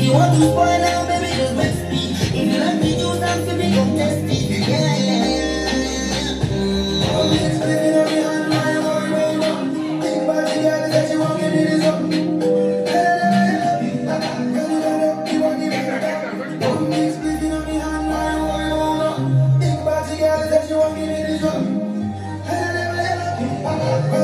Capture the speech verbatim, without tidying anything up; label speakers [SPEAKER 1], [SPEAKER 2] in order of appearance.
[SPEAKER 1] you want to spoil now, baby, just let's be. If you like me, do something, we gon' test it. Yeah, yeah, yeah, yeah. Oh, it's living on me hand, my one, one, one. Think about the girl that you want, give me this up. Think about the girl that you want, give me this up.